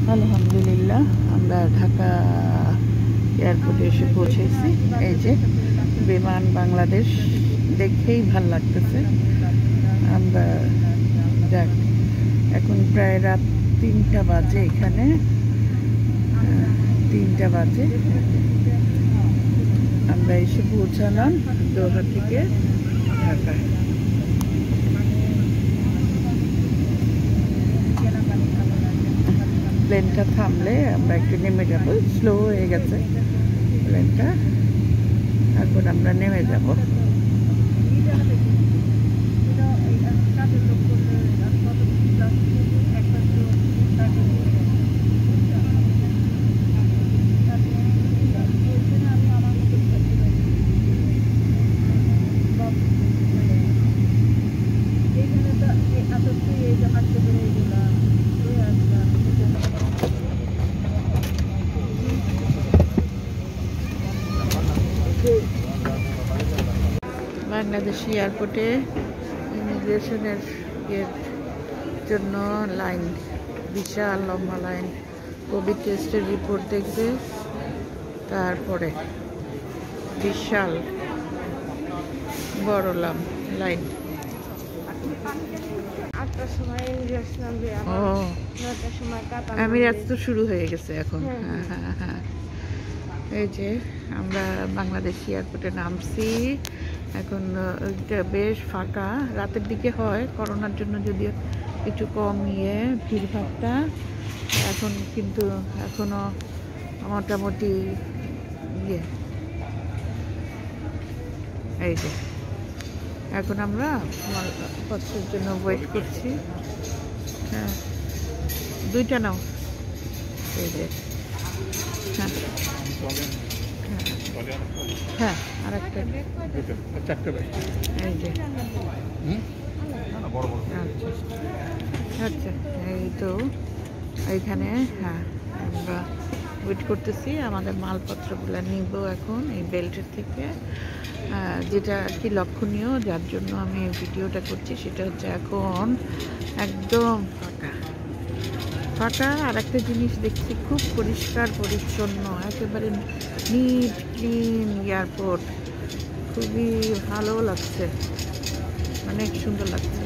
আলহামদুলিল্লাহ আমরা ঢাকা এয়ারপোর্টে এসে পৌঁছেছি। এই যে বিমান বাংলাদেশ, দেখেই ভাল লাগতেছে। আমরা যাক, এখন প্রায় রাত 3টা বাজে, এখানে 3টা বাজে। আমরা এসে পৌঁছালাম দোহা থেকে ঢাকায়। প্লেনটা থামলে আমরা একটু নেমে যাব, স্লো হয়ে গেছে প্লেনটা, এখন আমরা নেমে যাব। বাংলাদেশি এয়ারপোর্টে ইমিগ্রেশনের জন্য লাইন, বিশাল লম্বা লাইন। কোভিড টেস্টের রিপোর্ট দেখবে, তারপরে বিশাল বড় লাইন। আমিরাত তো শুরু হয়ে গেছে এখন। হ্যাঁ, এই যে আমরা বাংলাদেশ এয়ারপোর্টে নামছি। এখন বেশ ফাঁকা, রাতের দিকে হয় করোনার জন্য যদিও একটু কম ভিড়ভাড়টা। এখন কিন্তু এখনো মোটামুটি এই যে এখন আমরা মালপত্রের জন্য ওয়েট করছি। হ্যাঁ, 2টা নাও। এই যে হ্যাঁ, আর একটা এই যে আচ্ছা, এই তো এইখানে। হ্যাঁ, আমরা ওয়েট করতেছি, আমাদের মালপত্রগুলো নিব এখন এই বেল্টের থেকে। যেটা আর কি লক্ষণীয়, যার জন্য আমি ভিডিওটা করছি, সেটা হচ্ছে এখন একদম ফাঁকা। আর একটা জিনিস দেখছি, খুব পরিষ্কার পরিচ্ছন্ন, একেবারে নিট ক্লিন এয়ারপোর্ট। খুবই ভালো লাগছে, অনেক সুন্দর লাগছে।